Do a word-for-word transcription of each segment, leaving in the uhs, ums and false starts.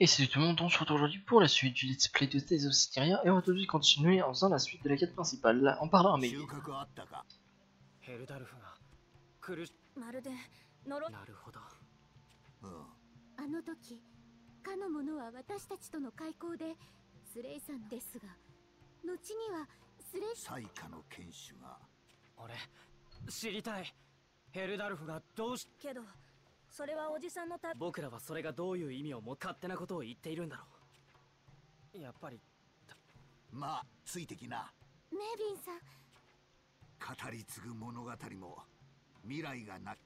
Et salut tout le monde, on se retrouve aujourd'hui pour la suite du let's play de Tales of Systeria et on va tout de suite continuer en faisant la suite de la quête principale, en parlant à Megan. ヘルダルフが苦しまるで呪なるほど。 あの時かの者は私たちとの開口でスレイさんですが、後にはスレイ最下の剣士が俺知りたい。ヘルダルフがどうしけどそれはおじさんのた僕らはそれがどういう意味をも勝手なことを言っているんだろう。やっぱりまあついてきな。 メビンさん、 語り継ぐ物語も未来がな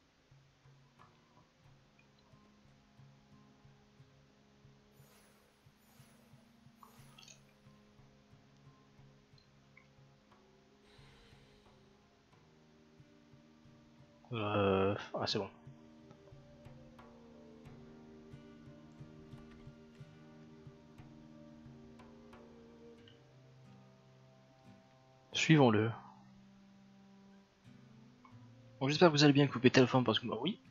Euh... Ah c'est bon. Suivons-le. Bon, j'espère que vous allez bien couper téléphone parce que moi oui.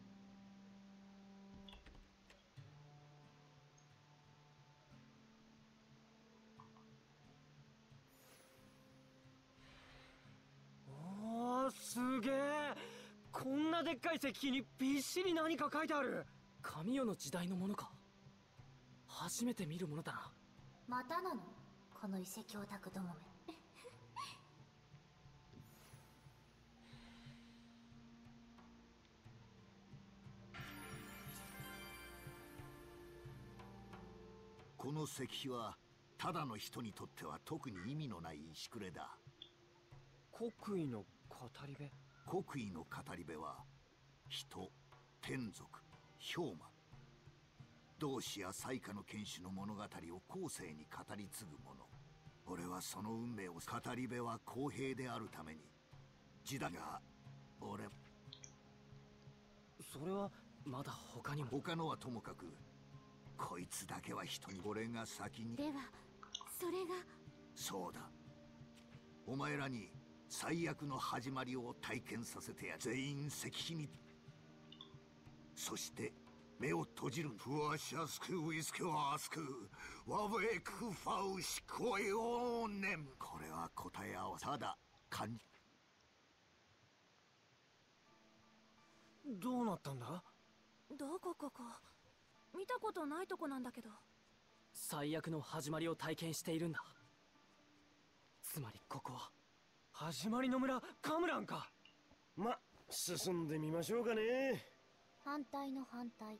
おーすげえ。こんなでっかい石碑にびっしり何か書いてある。神代の時代のものか。初めて見るものだな。 またなのこの遺跡オタクどもめ。 この石碑はただの人にとっては特に意味のない石くれだ。 国威の語り部。 国威の語り部は人、天族、氷魔、同志や最下の剣士の物語を後世に語り継ぐ者。俺はその運命を。語り部は公平であるために時代が俺それはまだ他にも。 他のはともかくこいつだけは人に。俺が先に。 ではそれがそうだ、お前らに最悪の始まりを体験させてや。全員石碑に。そして目を閉じる。フワシャスクウィスクワスクワブエクファウシコエオーネン。これは答え合わせ。ただ感じ。 どうなったんだ。 どこここ見たことないとこなんだけど。 最悪の始まりを体験しているんだ。つまりここは始まりの村カムランか。 ま、進んでみましょうかね。 反対の反対。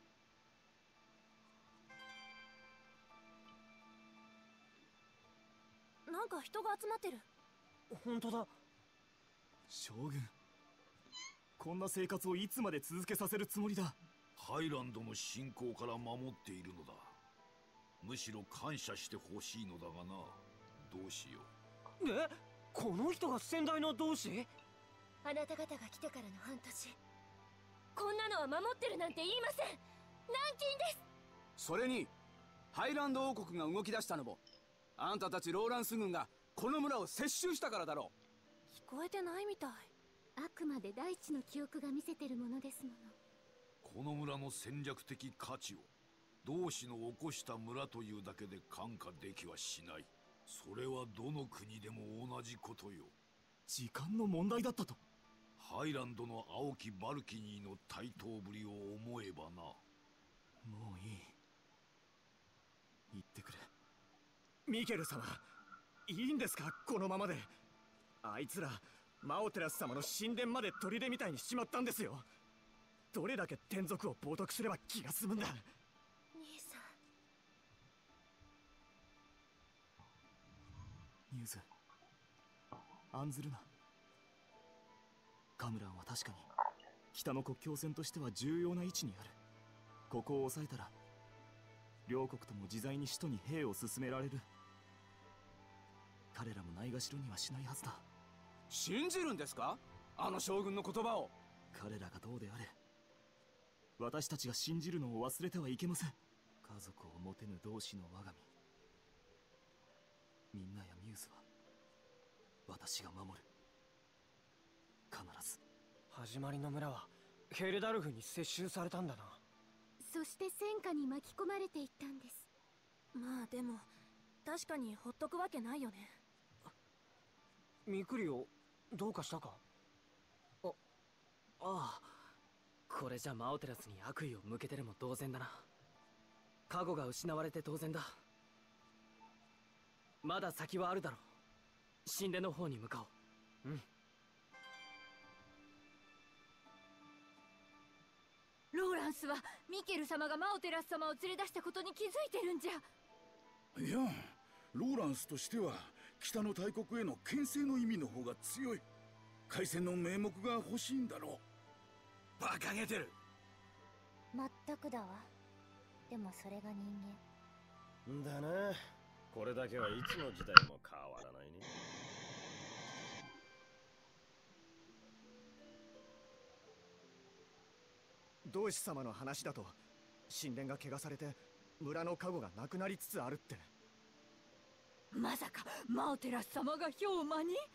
なんか人が集まってる。 本当だ。 将軍、こんな生活をいつまで続けさせるつもりだ。 ハイランドの侵攻から守っているのだ。むしろ感謝してほしいのだがな。どうしよう。え、この人が先代の同志。 あなた方が来てからの半年、こんなのは守ってるなんて言いません。軟禁です。 それにハイランド王国が動き出したのもあんたたちローランス軍がこの村を接収したからだろう。 聞こえてないみたい。 あくまで大地の記憶が見せてるものですもの。 この村の戦略的価値を同志の起こした村というだけで看過できはしない。それはどの国でも同じことよ。 時間の問題だったと。 ハイランドの青きバルキニーの台頭ぶりを思えばな。 もういい。言ってくれ。 ミケル様、いいんですかこのままで。あいつらマオテラス様の神殿まで砦みたいにしちまったんですよ。どれだけ天族を冒涜すれば気が済むんだ。 兄さん。 ニューズ、案ずるな。カムランは確かに北の国境線としては重要な位置にある。ここを抑えたら両国とも自在に首都に兵を進められる。彼らもないがしろにはしないはずだ。 信じるんですかあの将軍の言葉を。 彼らがどうであれ私たちが信じるのを忘れてはいけません。家族を持てぬ同志の我が身、みんなやミューズは私が守る。必ず。 始まりの村はヘルダルフに接収されたんだな。 そして戦火に巻き込まれていったんです。 まあでも確かにほっとくわけないよね。 ミクリオどうかしたか？あ、ああ、これじゃマオテラスに悪意を向けてるも同然だな。カゴが失われて当然だ。まだ先はあるだろう。神殿の方に向かおう。うん。 ローランスはミケル様がマオテラス様を連れ出したことに気づいてるんじゃ。 いや、ローランスとしては北の大国への牽制の意味の方が強い。開戦の名目が欲しいんだろう。 馬鹿げてる。 まったくだわ。でもそれが人間だな。これだけはいつの時代も変わらないね。 同志様の話だと神殿が汚されて村の加護がなくなりつつあるって。 まさかマオテラス様が氷魔に？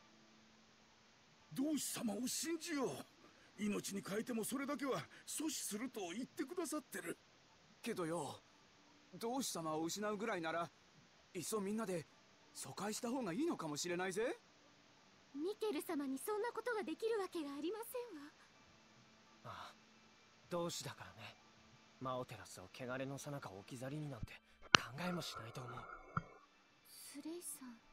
同志様を信じよう。命に変えてもそれだけは阻止すると言ってくださってる。 けどよ、同志様を失うぐらいならいっそみんなで疎開した方がいいのかもしれないぜ。 ミケル様にそんなことができるわけがありませんわ。 ああ、同志だからね。マオテラスを汚れのさなか置き去りになんて考えもしないと思う。 スレイさん。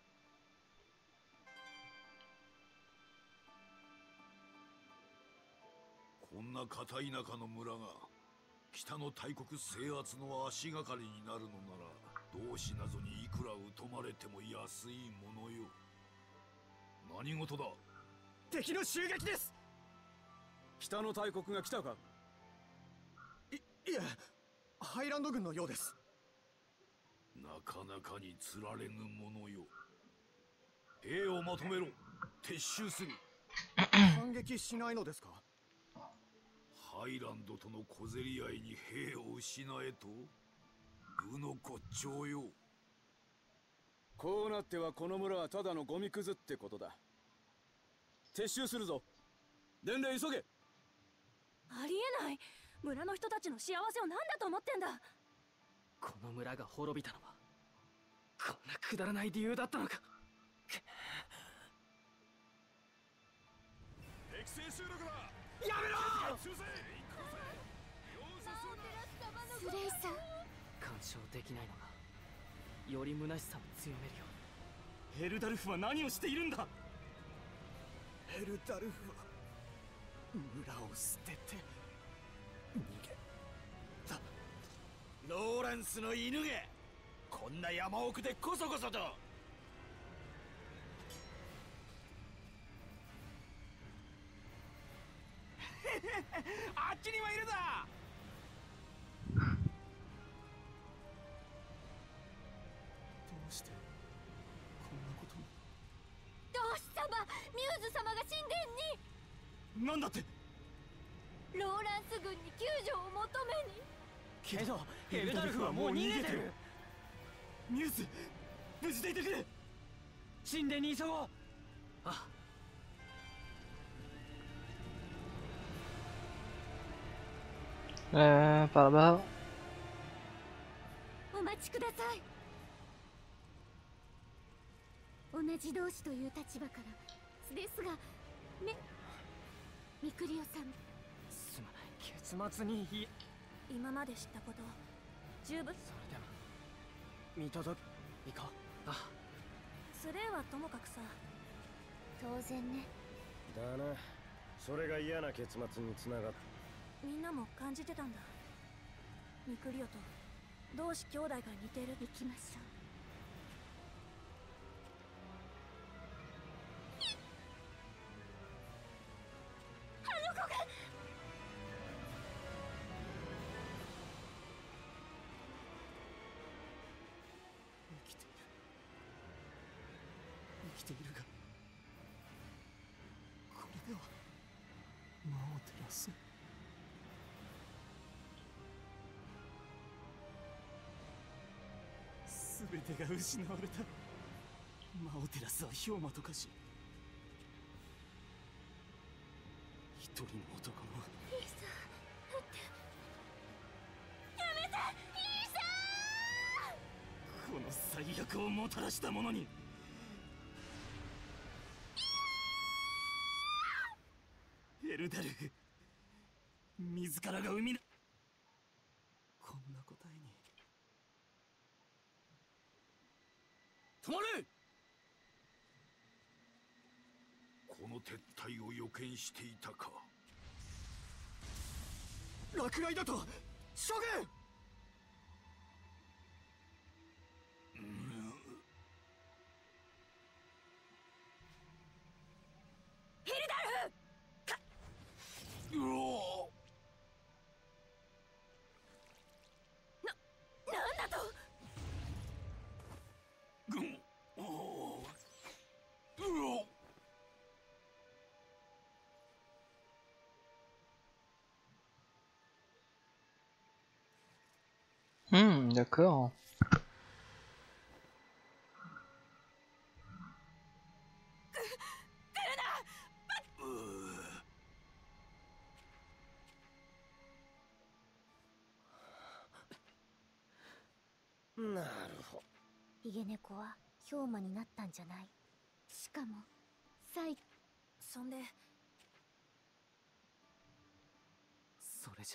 こんな片田舎の村が北の大国制圧の足がかりになるのなら、同志などにいくら疎まれても安いものよ。何事だ？ 敵の襲撃です。 北の大国が来たか？ い、いえ、ハイランド軍のようです。 なかなかにつられぬものよ。兵をまとめろ。撤収する。 反撃しないのですか？ ハイランドとの小競り合いに兵を失えと？愚の骨頂よ。 こうなってはこの村はただのゴミくずってことだ。撤収するぞ。伝令急げ。 ありえない。村の人たちの幸せを何だと思ってんだ。 この村が滅びたのはこんなくだらない理由だったのか。 敵性収録だ。 やめろ。 スレイさん。 干渉できないのがより虚しさを強めるよ。 ヘルダルフは何をしているんだ。ヘルダルフは村を捨てて逃げた。 ローランスの犬がこんな山奥でこそこそと。 あっちにはいるだ。どうしてこんなことに。 同志様、ミューズ様が神殿に。 なんだって。 ローランス軍に救助を求めに。 けどヘルダルフはもう逃げてる。 ミューズ、無事でいてくれ。 神殿に急ごう。あ、 Euh, par là-bas. お待ちください。同じ同志という立場からですが、めミクリオさん。 すまない。結末にい今まで知ったこと十分。 それでも見届け行こう。あ、 スレイはともかくさ。 当然ね。 だな。それが嫌な結末につながった。 みんなも感じてたんだ。ミクリオと同志兄弟が似てる。 行きましょう。あの子が。 生きている。生きているが、これでは魔を照らす。全てが失われた。魔を照らすは氷魔と化し、一人の男のいいさ、待って。 最悪をもたらした者に。エルダル、自らが生みな、こんな答えに。止まれ。 この撤退を予見していたか。 落雷だと諸君。 ヘルダルかうおな、なんだと。 ぐんおおうお Hmm, d'accord. Hmm. なるほど。ヒゲ猫は氷魔になったんじゃない。しかも、サイ。 そんで、 それじゃ。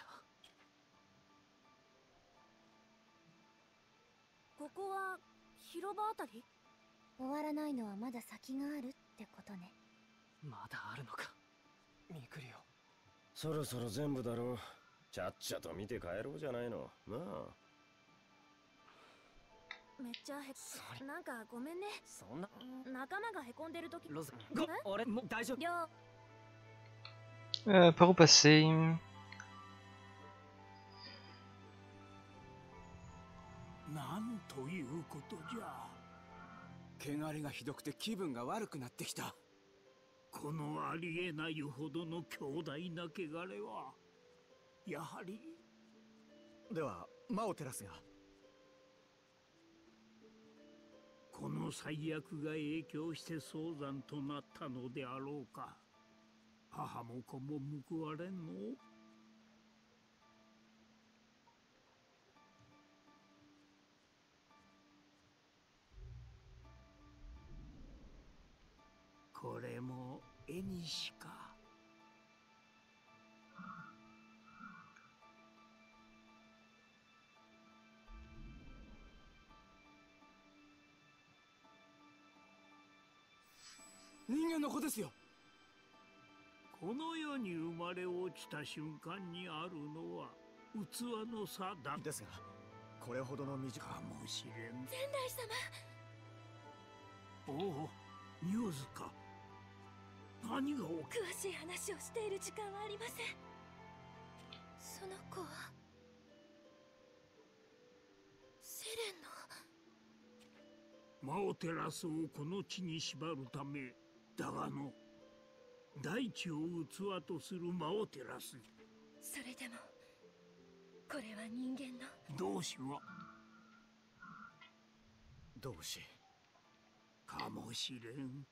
ここは広場あたり？ 終わらないのはまだ先があるってことね。 まだあるのか、ミクリオ。 そろそろ全部だろう。ちゃっちゃと見て帰ろうじゃないの。なあ。 めっちゃへなんかごめんね。 そんな仲間がへこんでる時。 ロズ、ご俺もう大丈夫。 Euh, par où passer? なんということじゃ。 汚れがひどくて気分が悪くなってきた。 このありえないほどの強大な汚れはやはり。 では魔を照らすが。 この最悪が影響して早産となったのであろうか。母も子も報われんの。これも絵にしか。 人間の子ですよ。 この世に生まれ落ちた瞬間にあるのは器の差だ。 ですが、これほどの短かもしれん。 仙台様。 おお、ニュースか。何が起詳しい話をしている時間はありません。その子はセレンの。 マオテラスをこの地に縛るためだがの、大地を器とするマオテラス。 それでもこれは人間の。 同志は同志かもしれん。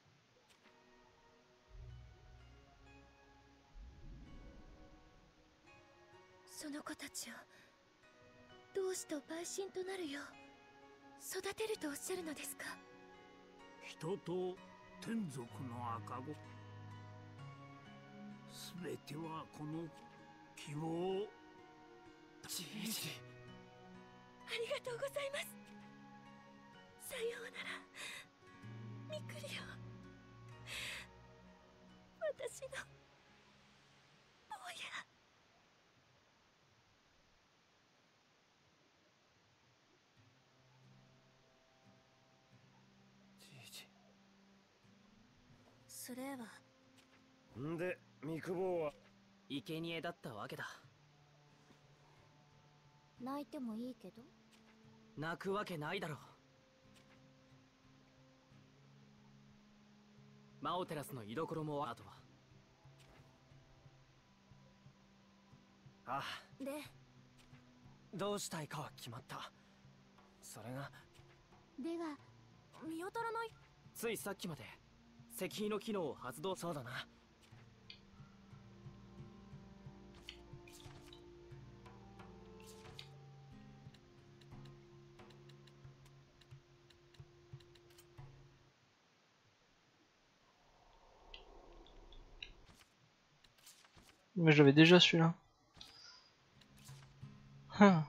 その子たちを同志と陪審となるよう育てるとおっしゃるのですか。 人と天族の赤子、すべてはこの希望。 じいじ、 ありがとうございます。さようならミクリオ。私の坊や。 スレーはんで、肉棒は生贄だったわけだ。 泣いてもいいけど。 泣くわけないだろう。マオテラスの居所もあとは。ああ。 で、 どうしたいかは決まった。それがでは見当たらない。 ついさっきまで石碑の機能を発動。そうだな。 Mais j'avais déjà celui-là. Hein.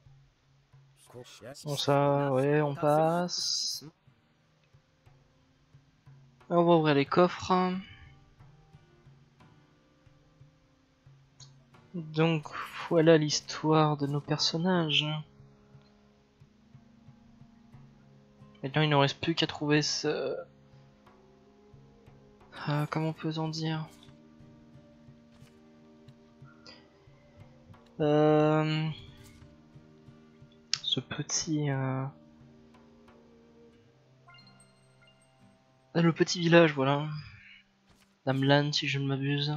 Bon ça, ouais, on passe. On va ouvrir les coffres. Donc voilà l'histoire de nos personnages. Maintenant il ne reste plus qu'à trouver ce... Ah, comment peut-on dire euh... Ce petit... Euh... Ah, le petit village, voilà. Damlan, si je ne m'abuse.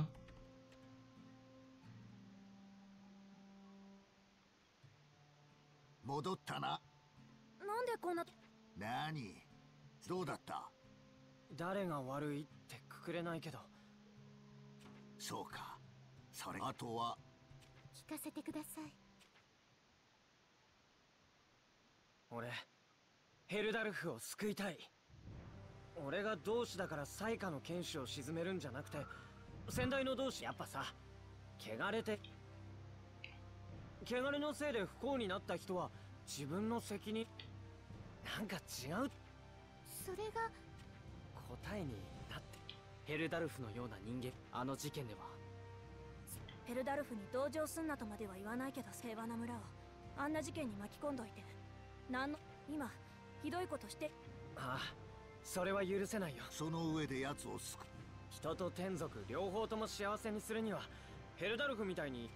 俺、ヘルダルフを救いたい。俺が同志だから災禍の剣士を沈めるんじゃなくて、先代の同志やっぱさ、汚れて汚れのせいで不幸になった人は自分の責任。なんか違う。 それが答えになって、ヘルダルフのような人間、あの事件では。 ヘルダルフに同情すんなとまでは言わないけど、平和な村をあんな事件に巻き込んどいて、なんの今ひどいことして。 ああ、それは許せないよ。 その上で奴を救う。 人と天族両方とも幸せにするにはヘルダルフみたいに。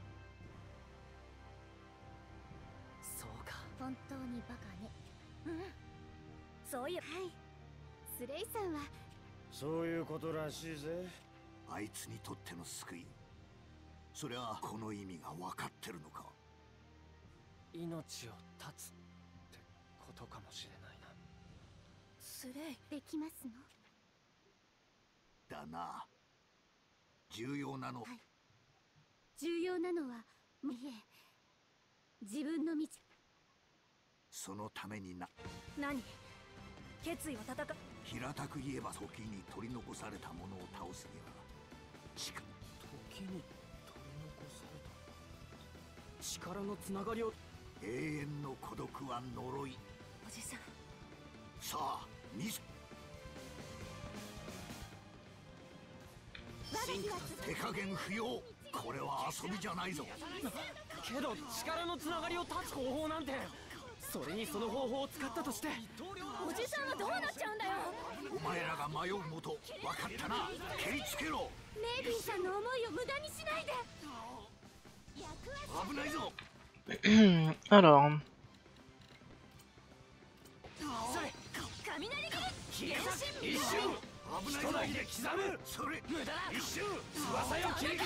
そうか、 本当にバカね。 うん、そういう。 はい、スレイさんはそういうことらしいぜ。 あいつにとっての救い、そりゃこの意味が分かってるのか。 命を絶つってことかもしれないな。 スレイできますの？ だな。重要なの、はい、 重要なのは、いえ、自分の道。 そのためにな。 何？決意は戦う。 平たく言えば時に取り残されたものを倒すにはしか時に取り残された力のつながりを。 永遠の孤独は呪い。 おじさん、 さあ見せ。手加減不要。これは遊びじゃないぞ。 けど力のつながりを断つ方法なんて。それにその方法を使ったとして、 おじさんはどうなっちゃうんだよ。 お前らが迷うもと分かったな。蹴りつけろ。 メイビンさんの思いを無駄にしないで。 危ないぞ。 Alors, 一瞬人なぎで刻む。それ無駄だ。一瞬翼を切り刻む。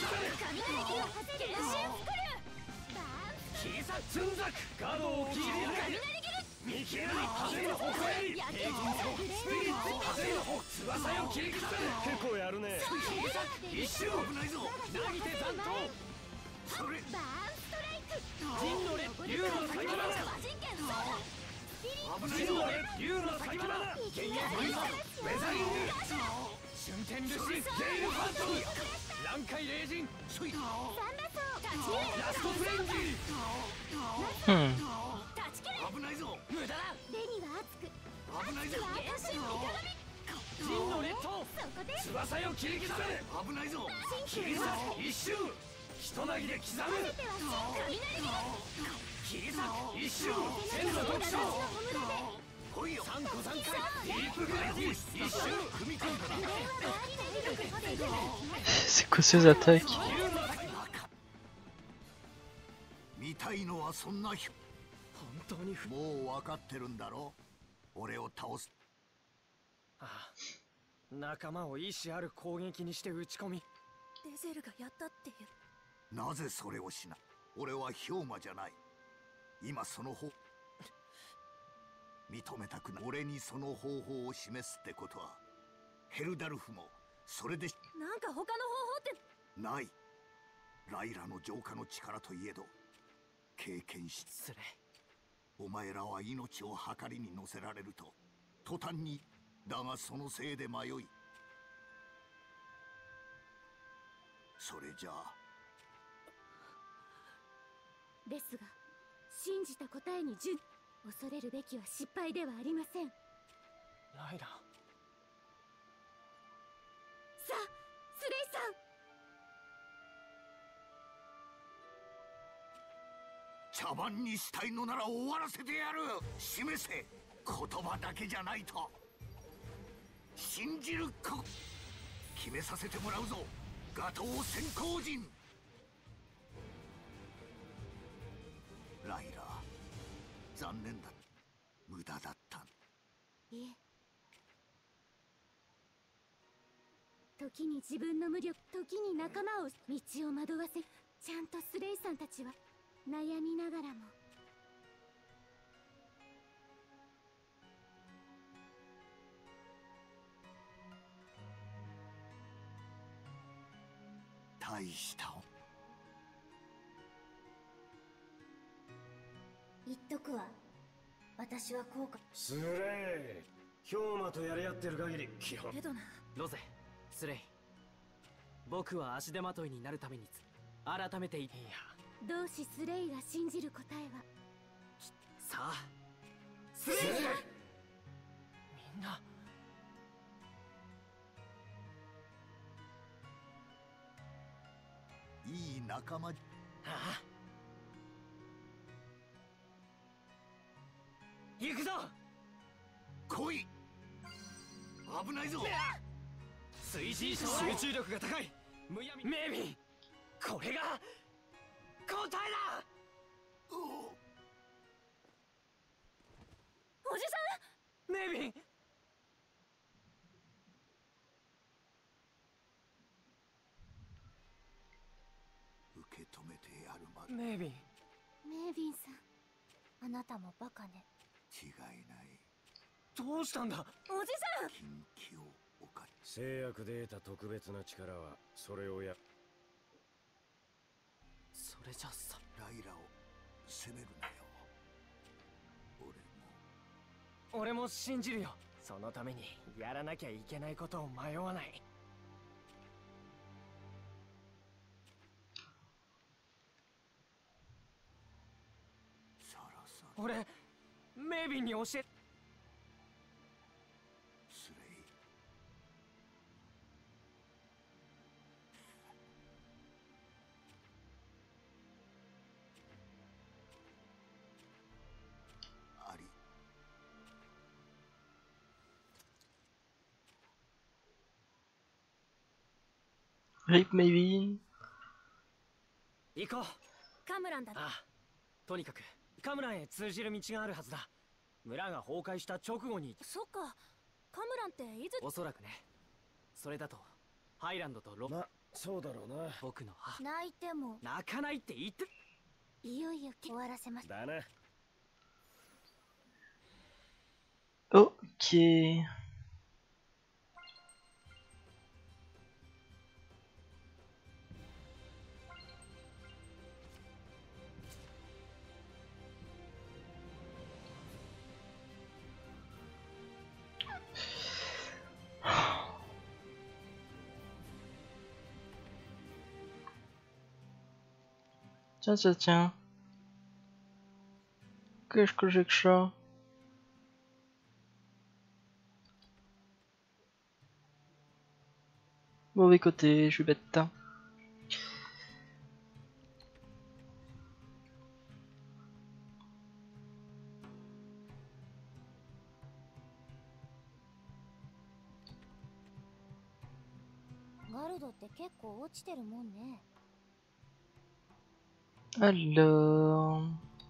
切り裂くつんざく。角を切り抜け。見切れない風のほこり。平均とスピリット風のほ翼を切り刻む。結構やるね。切り裂く。一瞬危ないぞ。投げて残党。それ陣の列竜の先花。陣の列竜の先花。幻影ファイトウェザリング。春天ルシゼイルファントム。乱海霊人。ラストフレンジ。 hmm. 危ないぞ。 無駄だ。 レニは熱く。 危ないぞ。 陣の列島。翼を切り刻む。 危ないぞ。 切り裂く。一瞬人なぎで刻む。切り裂く。一瞬天の特徴。来いよ。三個三回ディープグレディ。一瞬踏み込んだな。 C'est quoi ces attaques? 見たいのはそんな日。 本当にもう分かってるんだろ。俺を倒す。 ああ、仲間を意志ある攻撃にして打ち込み。 デゼルがやったっていう。 なぜそれをしない。俺は氷馬じゃない。今その方認めたくない。俺にその方法を示すってことはヘルダルフもそれで。 なんか他の方法ってない。ライラの浄化の力といえど経験しつれ。 お前らは命を計りに乗せられると途端に。だがそのせいで迷いそれじゃあですが信じた答えに準恐れるべきは失敗ではありません。 ライラ。 さあスレイさん、 茶番にしたいのなら終わらせてやる。示せ。言葉だけじゃないと。信じるか。決めさせてもらうぞ、ガトー先行陣。ライラ、残念だ。無駄だった。 いえ、時に自分の無力、時に仲間を道を惑わせ、ちゃんとスレイさんたちは悩みながらも大した言っとくわ、私は後悔。 スレイ、氷馬とやり合ってる限り基本けどな。 ロゼ、スレイ、僕は足手まといになるために改めて言っていや。 同志スレイが信じる答えはさあスレイさん。 みんな。 いい仲間。ああ、行くぞ。 来い。危ないぞ。 水神集中力が高いむやみ。メイビン、これが答えだ。 おじさん。メイビン、 受け止めてやるまで。 メイビン。 メイビンさん、あなたもバカね。 違いない。 どうしたんだ。 おじさん。 禁忌を犯し。 制約で得た特別な力はそれをや。 それじゃさ、 ライラを責めるなよ。俺も俺も信じるよ。そのためにやらなきゃいけないことを迷わない。 そろそろ。 俺メイビンに教え。 スレイ、あり。 リップメイビン。 行こう。 カムランだ。 ああ、とにかくカムランへ通じる道があるはずだ。村が崩壊した直後に。 そっか、カムランっていつ。 おそらくね。それだとハイランドとロ。 ま、そうだろうな。 僕の母。 泣いても泣かないって言って。 いよいよ終わらせます。 だな。 Ok. Tiens, tiens, tiens. Qu'est-ce que j'ai que ça? Mauvais côté, je suis bête. Alors...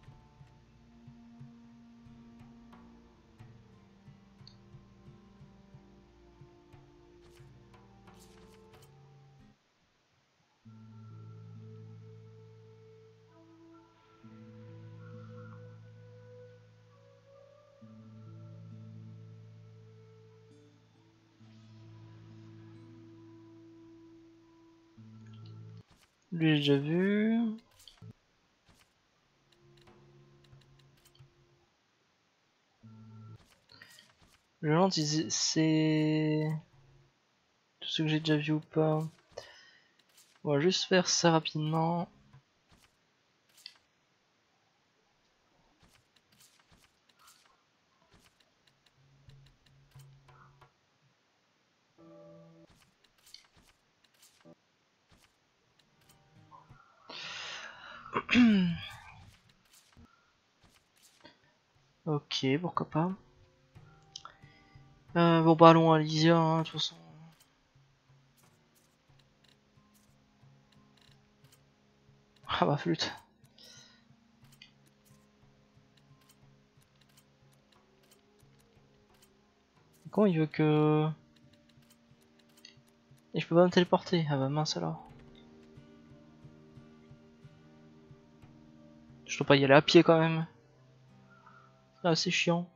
Lui, j'ai déjà vu. Je me demande si c'est tout ce que j'ai déjà vu ou pas. On va juste faire ça rapidement. Ok, pourquoi pas. Euh, bon bah allons à Lysia, hein, de toute façon. Ah bah flûte. Comment il veut que... Et je peux pas me téléporter? Ah bah mince alors. Je dois pas y aller à pied quand même. Ah c'est chiant.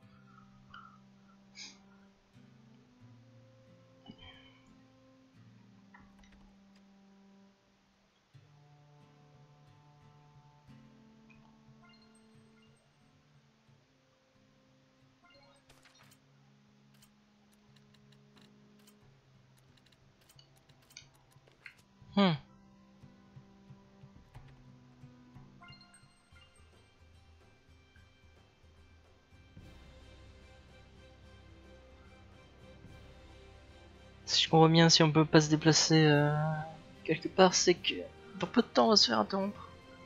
Hmm. Si je comprends bien, si on peut pas se déplacer euh, quelque part, c'est que dans peu de temps on va se faire interrompre.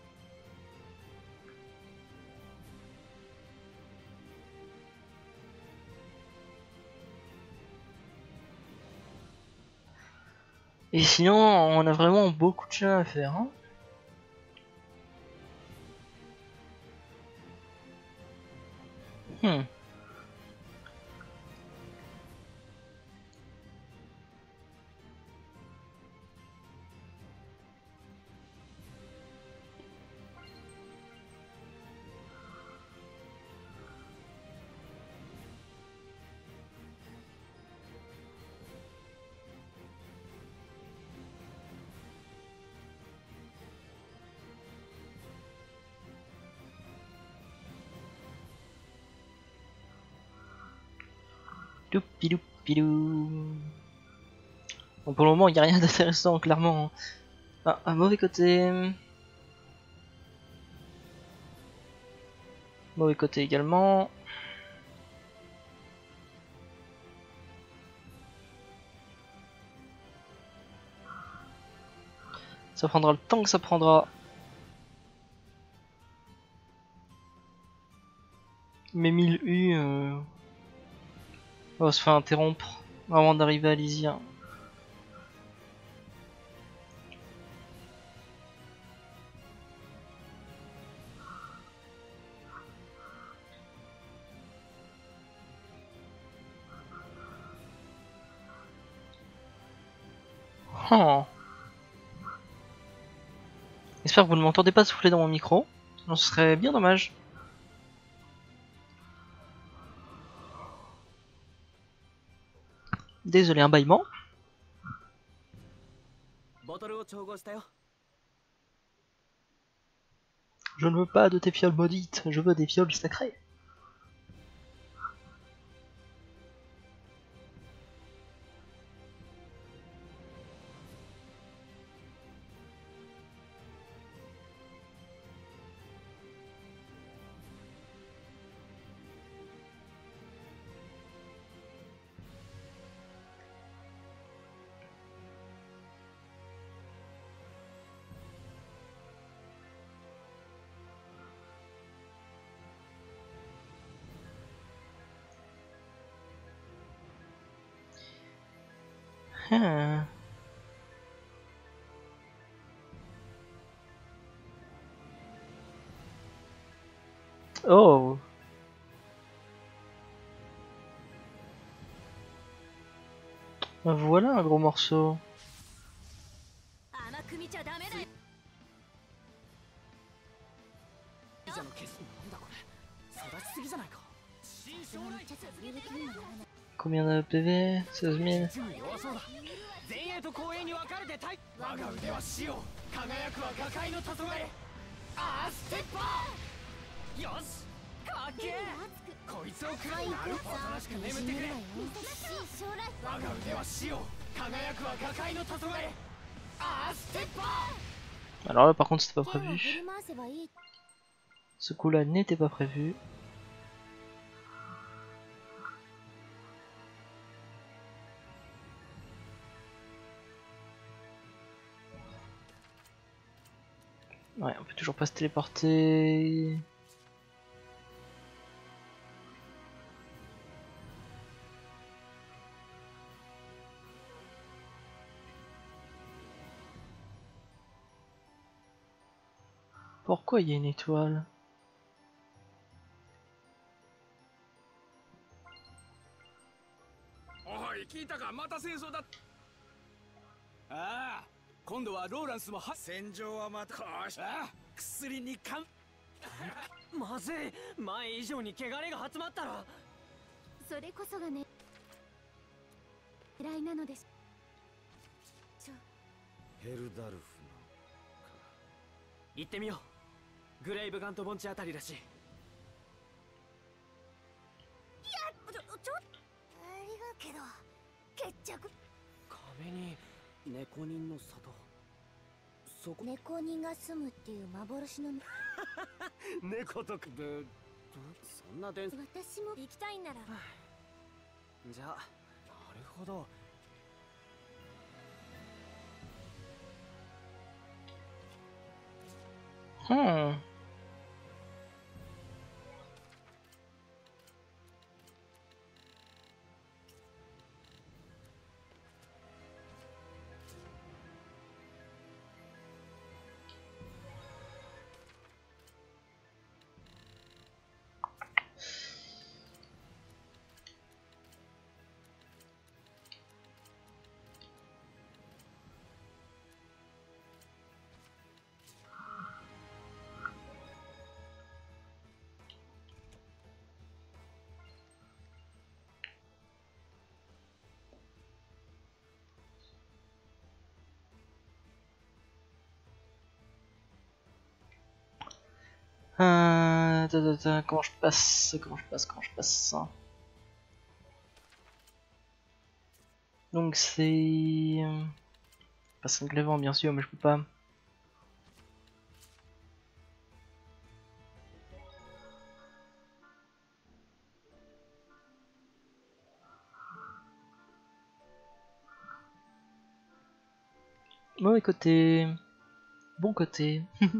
Et sinon, on a vraiment beaucoup de chemin à faire. Hein. Hmm. Doupidou. Bon, pour le moment, il n'y a rien d'intéressant, clairement. Ah, un mauvais côté. Mauvais côté également. Ça prendra le temps que ça prendra. Mes mille U, euh... on va se faire interrompre avant d'arriver à Lysia. Oh. J'espère que vous ne m'entendez pas souffler dans mon micro, sinon ce serait bien dommage. Désolé, un bâillement. Je ne veux pas de tes fioles maudites, je veux des fioles sacrées. Hmm. Oh. Voilà un gros morceau. Combien de P V? seize mille. Alors là par contre c'était pas prévu. Ce coup là n'était pas prévu. Ouais, on peut toujours pas se téléporter. Pourquoi il y a une étoile? おい、聞いたか、また戦争だ。ああ、今度はローランスもは戦場はまたこうしああ薬にかんまずい、前以上に汚れが集まったら。 それこそがね狙いなのです。 ヘルダルフの行ってみよう。グレイブガント盆地あたりらしい。いや、 ちょちょありがけど決着。 壁に猫人の里。そこ猫人が住むっていう幻の猫とくでそんな伝説。 私も行きたいならじゃあなるほど。 Hmm. Euh, ta, ta, ta, comment je passe, comment je passe, comment je passe. Donc c'est... Passer de l'avant bien sûr, mais je peux pas. Mauvais côté. Bon côté.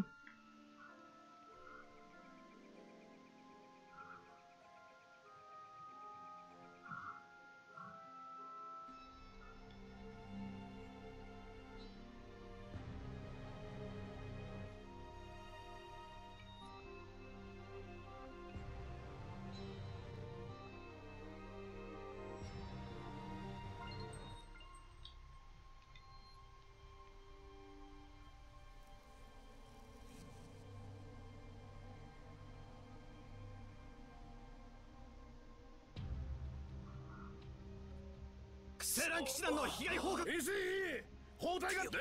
セラン騎士団の被害報告。エスイー砲台が伝令。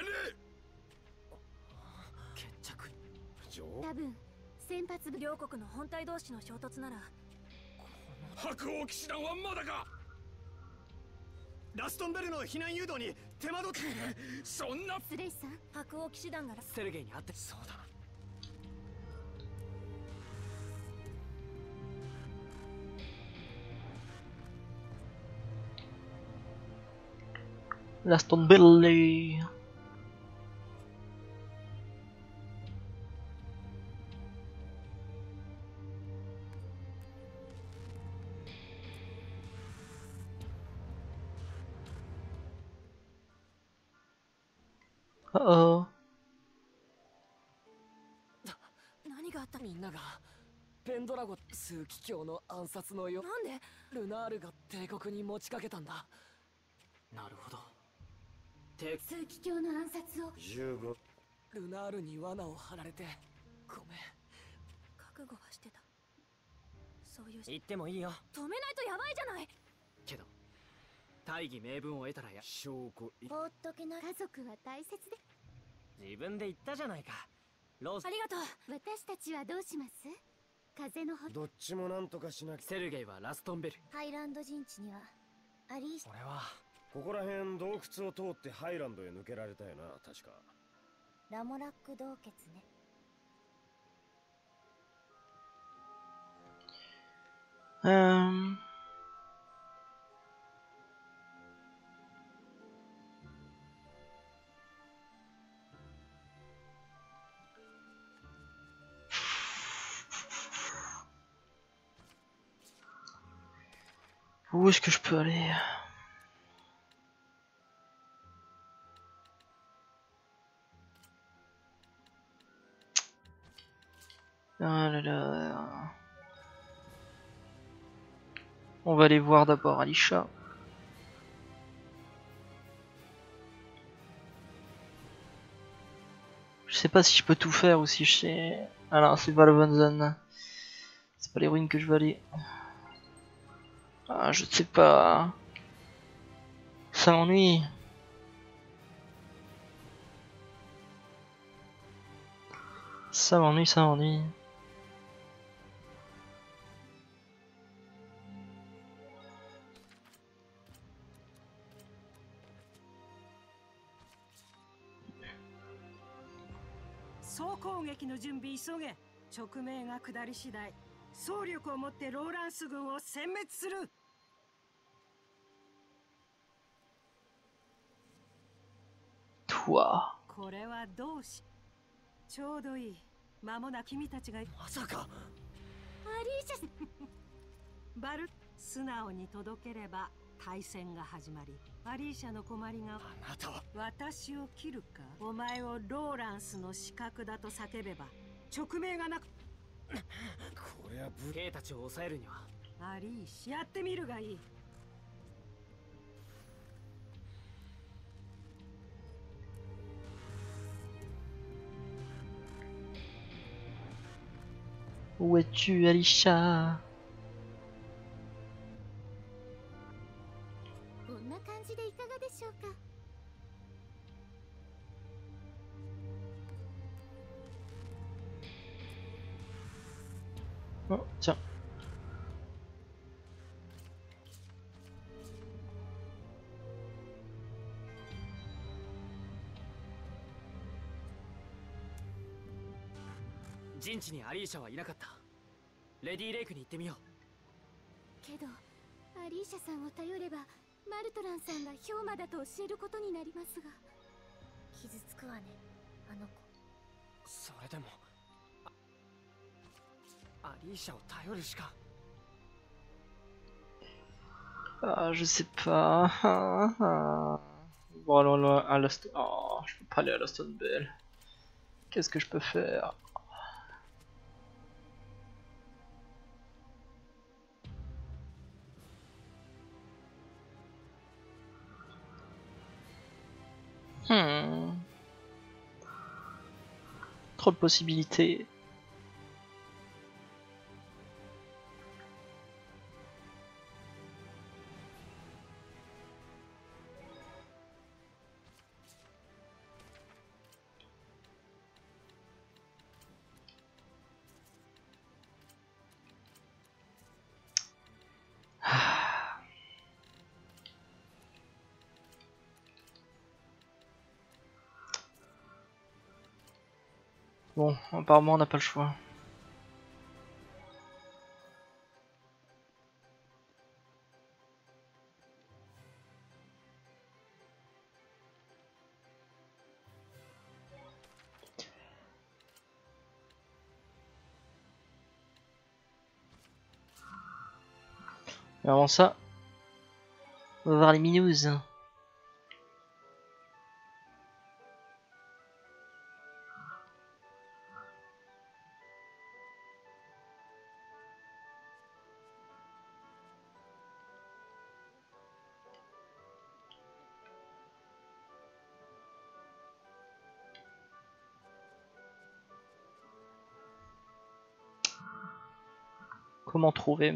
決着。 多分先発部両国の本体同士の衝突なら。 白王騎士団はまだか。ラストンベルの避難誘導に手間取ってそんなスレイさん、 白王騎士団がセルゲイに会って。そうだな。 Laston Billy. Uh-oh. 何があった？みんながペンドラゴ数奇教の暗殺のよ。 なんでルナールが帝国に持ちかけたんだ。なるほど。 数奇教の暗殺をじゅうごルナールに罠を張られてごめん。 覚悟はしてた。そういう言ってもいいよ。 止めないとやばいじゃない。 けど大義名分を得たらや証拠放っとけな。家族は大切で。 自分で言ったじゃないか。ローズありがとう。 私たちはどうします？風のほどっちもなんとかしなきゃ。 セルゲイはラストンベル。 ハイランド陣地にはアリーシ。 俺はここら辺洞窟を通ってハイランドへ抜けられたよな、確か。 ラモラック洞窟ね。 Euh... Où est-ce que je peux aller? Ah là là. On va aller voir d'abord Alisha. Je sais pas si je peux tout faire ou si je sais... Ah non, c'est pas la bonne zone. C'est pas les ruines que je veux aller. Ah, je sais pas. Ça m'ennuie. Ça m'ennuie, ça m'ennuie. Toi. これはどうしちょうどいい間もなく君たちがまさかアリーシャバル素直に届ければ対戦が始まりアリーシャの困りがあなたは私を切るかお前をローランスの死角だと叫べば直命がなくこれは武兵たちを抑えるにはアリーシャやってみるがいい Où es-tu, Alisha? こんな感じでいかがでしょうか。 Oh, tiens. 陣地にアリーシャはいなかった。レディーレイクに行ってみよう。 けど、アリーシャさんを頼れば、マルトランさんがヒョウマだと教えることになりますが。傷つくわね、あの子。 それでも、アリーシャを頼るしか。 Ah, je sais pas. Bon, allons à la Stone. Oh, je peux pas aller à la Stone Bell. Qu'est-ce que je peux faire? Hmm. Trop de possibilités. Bon, apparemment on n'a pas le choix. Mais avant ça, on va voir les minous. Comment trouver?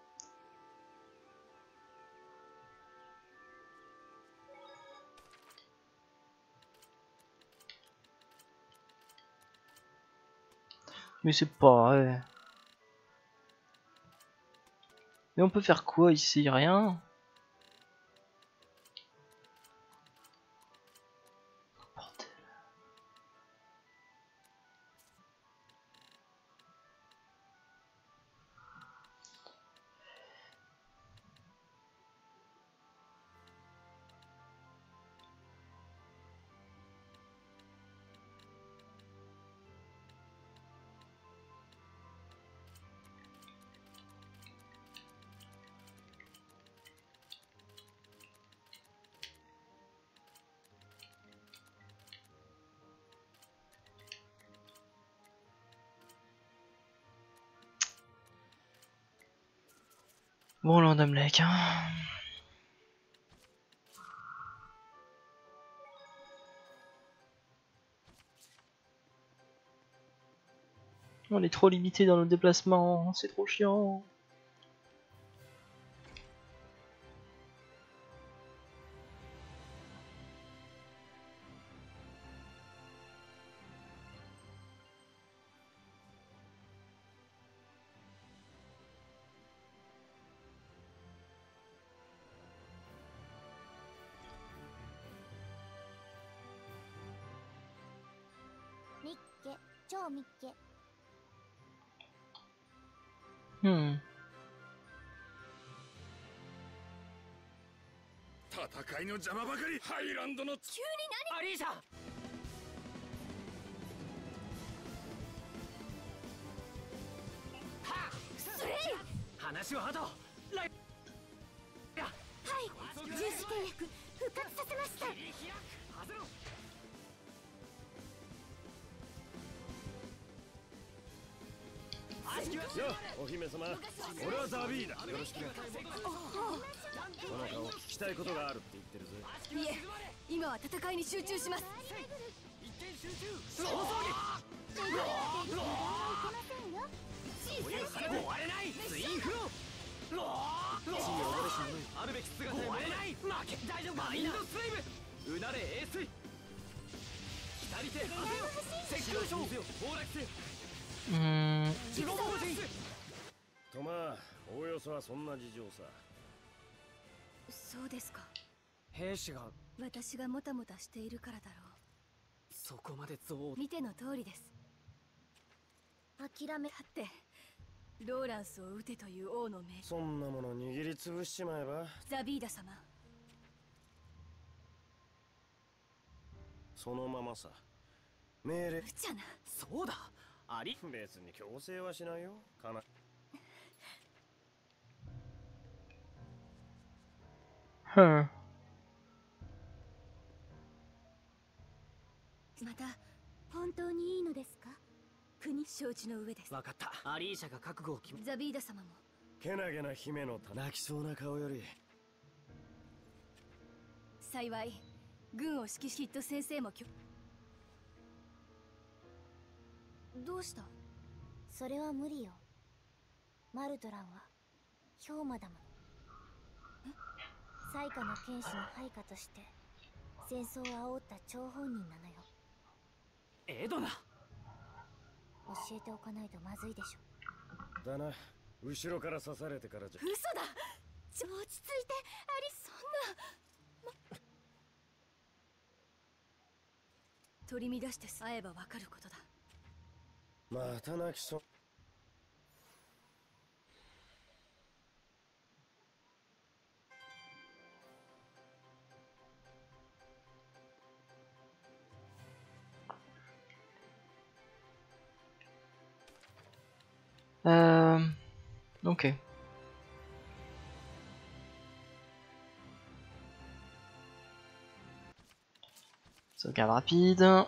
Mais c'est pas vrai. Mais on peut faire quoi ici? Rien. Bon, Lord Lake, hein. On est trop limité dans nos déplacements, c'est trop chiant. Mikke, 超ミッケ。 Hmm. 戦いの邪魔ばかり。ハイランドの急に何？ アリーシャ。 スレイ。 話はあと。ライ。 はい、重視契約復活させました。 よお姫様、俺はザビーだ。よろしくね。そなたを聞きたいことがあるって言ってるぜ。 いえ、今は戦いに集中します。 一点集中。 総争撃。 終われない。ツインフロー。ロー。ロー。あるべき姿で終われない。負け。大丈夫。マインドスレイブ。うなれエースイ。左手はせよ。石膏賞。崩落せよ。 うーん。 とまあ、おおよそはそんな事情さ。 そうですか。 兵士が私がもたもたしているからだろう。 そこまで憎悪。 見ての通りです。諦めだってローランスを撃てという王の命。 そんなもの握りつぶしちまえば。 ザビーダ様、 そのままさ。命令。 無茶な。 そうだ。あり。 別に強制はしないよ。かな。 はまた本当にいいのですか？ 国承知の上です。 わかった。アリーシャが覚悟を決め。 ザビーダ様も。 けなげな姫のた泣きそうな顔より。 幸い軍を指揮しヒット先生もきょ。どうした？ それは無理よ。マルトランは氷魔だもの。最下の剣士の配下として戦争を煽った張本人なのよ。 エドナ。 教えておかないとまずいでしょ。 だな。後ろから刺されてからじゃ。 嘘だ。ちょ落ち着いて。アリそんな、ま、取り乱して会えばわかることだ。 また泣きそう。 Euh... Ok. Sauvegarde rapide.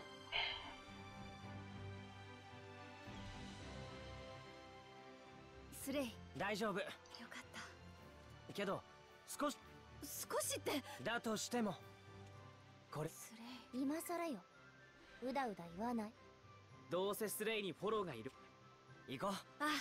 スレイ。 大丈夫。 よかったけど少し。 少しってだとしてもこれ。 スレイ今さらよ。うだうだ言わない。 どうせスレイにフォローがいる。行こう。 ああ。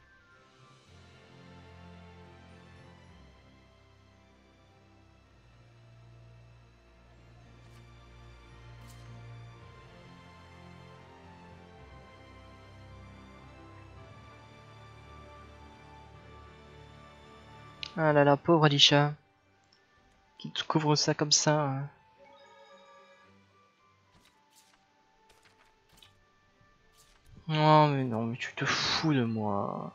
Ah là là, pauvre Alisha. Qui te couvre ça comme ça. Hein. Oh mais non, mais tu te fous de moi.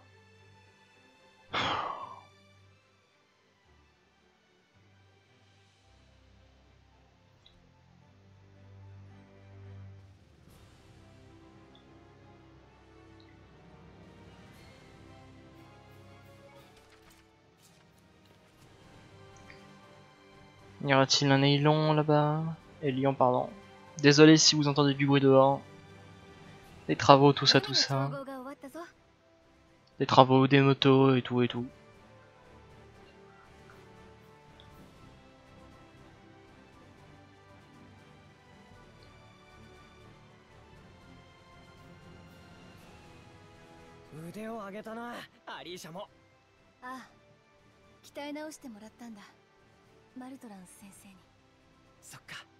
Y aura-t-il un Eilon là-bas? Elion, pardon. Désolé si vous entendez du bruit dehors. Des travaux, tout ça, tout ça. Des travaux, des motos et tout et tout. 腕を上げたな、アリーシャも。 ああ、鍛え直してもらったんだ、マルトランス先生に。 そっか。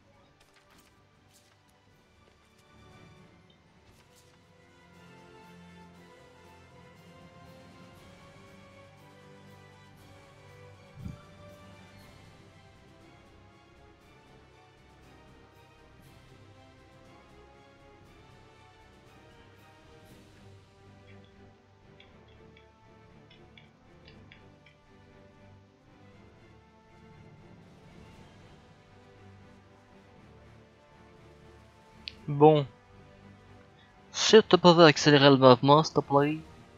Bon. Si tu peux accélérer le mouvement, s'il te plaît.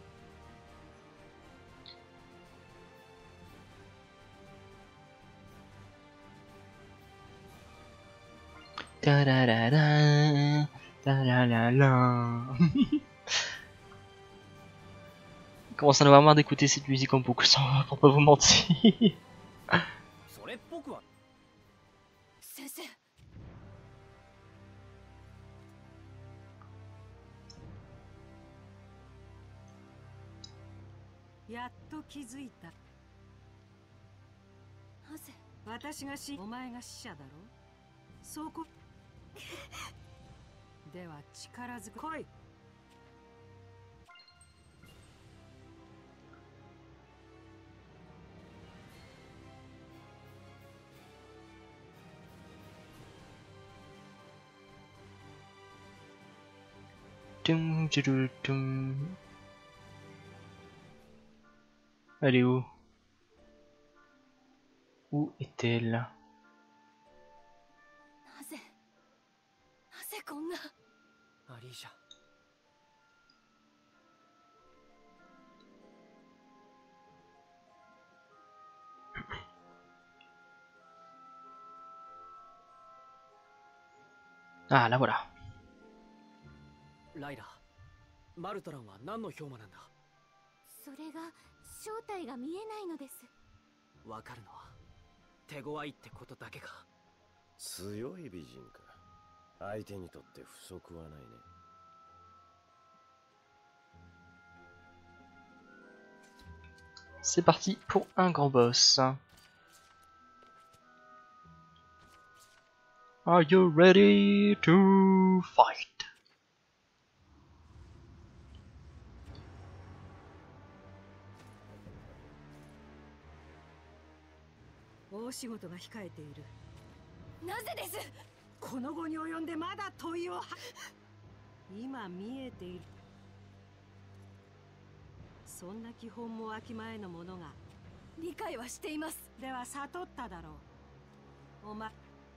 Ta-da-da-da, ta-da-da-da. Il commence à en avoir marre d'écouter cette musique en boucle, sans pour pas vous mentir. やっと気づいた。なぜ私が死、お前が死者だろ。そうこ。では力ずく来い。 Tum, tum, tum. Elle est où? Où est-elle? なぜなぜこんな。 アリーシャ。 Ah, la voilà. ライラ、マルトランは何の氷魔なんだ？ それが正体が見えないのです。 わかるのは手強いってことだけか。 強い美人か。相手にとって不足はないね。 C'est parti pour un grand boss. Are you ready to fight? 大仕事が控えている。 なぜです。 この後に及んでまだ問いを。今見えている。そんな基本もわきまえのものが。 理解はしています。 では悟っただろう。お前。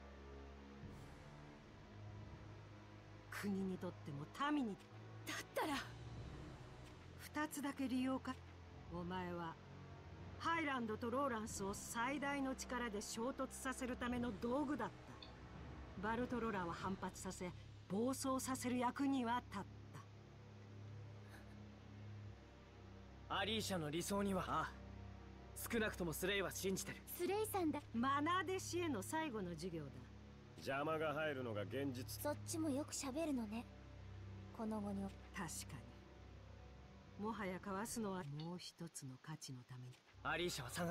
国にとっても民に。 だったら。 二つだけ利用か。お前は。ハイランドとローランスを最大の力で衝突させるための道具だった。バルトロラは反発させ暴走させる役には立った。 アリーシャの理想には、ああ、少なくともスレイは信じてる。 スレイさんだ。 マナー弟子への最後の授業だ。 邪魔が入るのが現実。 そっちもよく喋るのね。この後に。 確かに。もはや交わすのはもう一つの価値のために。 アリーシャは下がって。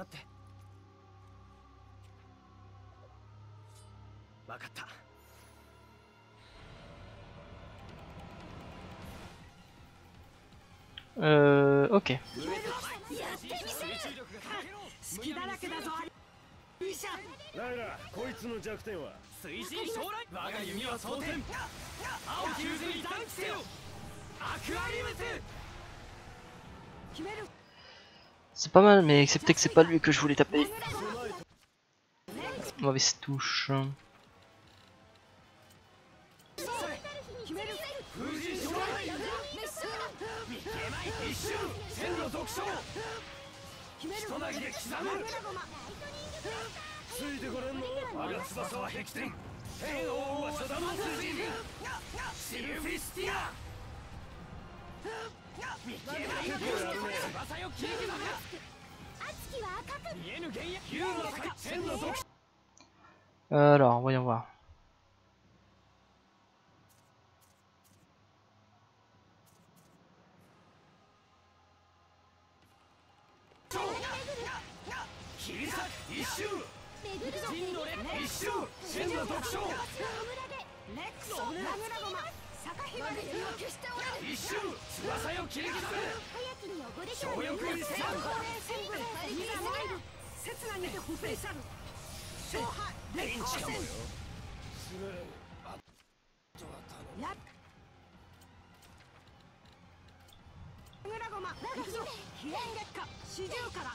分かった。 Euh, ok. 隙だらけだぞ。 ライラ、こいつの弱点は推進将来。我が弓は蒼天。青き渦に断気せよ。アクアリムス。 決める。 C'est pas mal, mais excepté que c'est pas lui que je voulais taper. Mauvaise touche. Alors, voyons voir. 人の列一周真の特徴レックスラグラゴマ坂ひまり一周翼よ切り刻め小翼一戦いざ参る刹那にて不平さる勝敗レンチかもよやラグラゴマ行くぞ飛燕月下四十から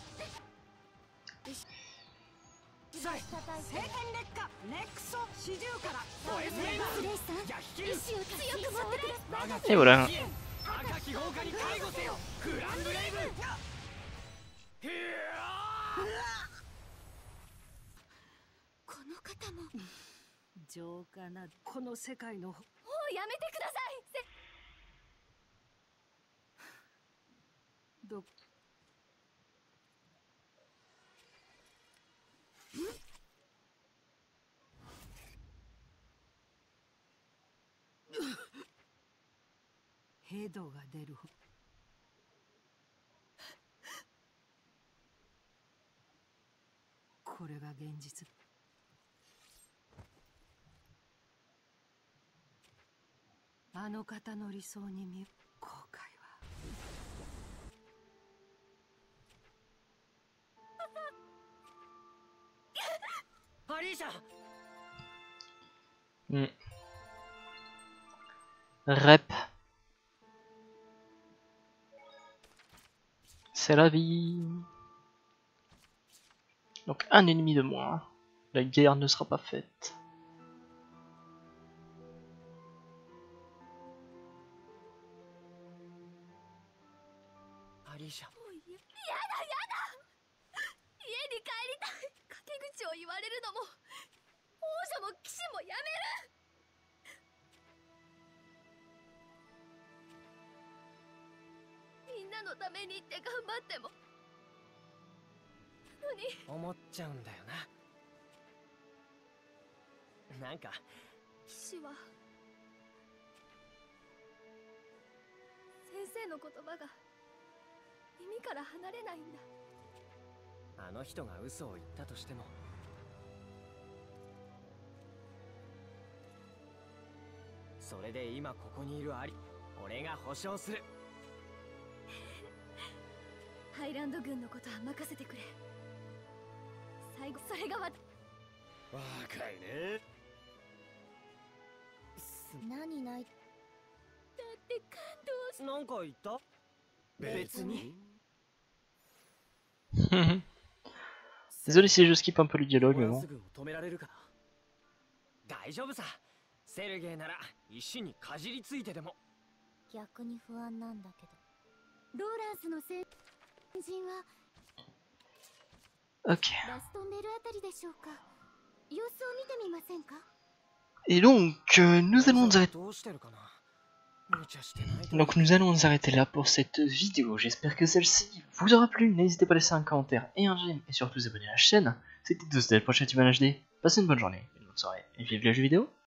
聖剣劣化レックソ四十からスレイさん意志を強く持ってくれ Et voilà. 赤き豪華に介護せよグランブレイブこの方も浄化なこの世界のもうやめてくださいせどヘドが出るこれが現実あの方の理想に見後悔アリーシャ Hmm. Rep. C'est la vie. Donc un ennemi de moins. La guerre ne sera pas faite. Alicia. やだやだ家に帰りたい陰口を言われるのも王女も騎士もやめるみんなのためにって頑張ってもなのに思っちゃうんだよな。なんか騎士は先生の言葉が耳から離れないんだ。 あの人が嘘を言ったとしてもそれで今ここにいるアリ俺が保証する。 ハイランド軍のことは任せてくれ。最後それがわ若いね。 何ないだって感動しなんか言った？別に。 Désolé si je skip un peu le dialogue, mais bon. 止められるかな。大丈夫さ。セルゲイなら石にかじりついてでも。 逆に不安なんだけど。ローランスの先人は Ok. ラストンベルあたりでしょうか。様子を見てみませんか。 Et donc, euh, nous allons nous arrêter. Donc nous allons nous arrêter là pour cette vidéo. J'espère que celle-ci vous aura plu. N'hésitez pas à laisser un commentaire et un j'aime et surtout vous abonner à la chaîne. C'était tous, dès le prochain Tuban H D. Passez une bonne journée, une bonne soirée et vive les jeux vidéo.